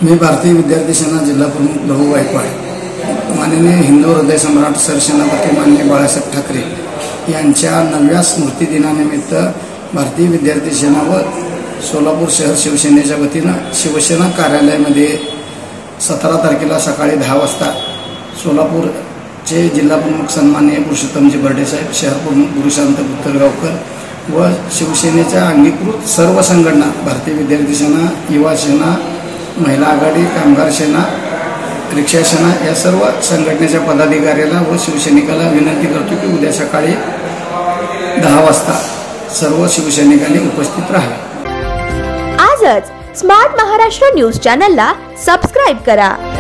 मी भारतीय विद्यार्थी सेना जिल्हा प्रमुख लहू गायकवाड, माननीय हिंदू हृदय सम्राट सरसेनापती माननीय बाळासाहेब ठाकरे यांच्या 9व्या स्मृती दिनानिमित्त भारतीय विद्यार्थी सेना व सोलापूर शहर शिवसेनेच्या वतीनं शिवसेना कार्यालयामध्ये 17 तारखेला सकाळी 10 वाजता सोलापूरचे जिल्हा प्रमुख सन्माननीय पुरुषोत्तमजी बर्डे साहेब, शहर प्रमुख गुरुशांत पुत्रगावकर व शिवसेनेच्या अंगीकृत सर्व संघटना भारतीय विद्यार्थी सेना, युवा सेना, महिला आघाडी, कामगार सेना, रिक्षा सेना या सर्व संघटनेच्या पदाधिकाऱ्याला व शिवसैनिकाला विनंती करतो की उद्या सकाळी 10 वाजता सर्व शिवसैनिकांनी उपस्थित राहावे। आजच स्मार्ट महाराष्ट्र न्यूज चॅनलला सबस्क्राइब करा।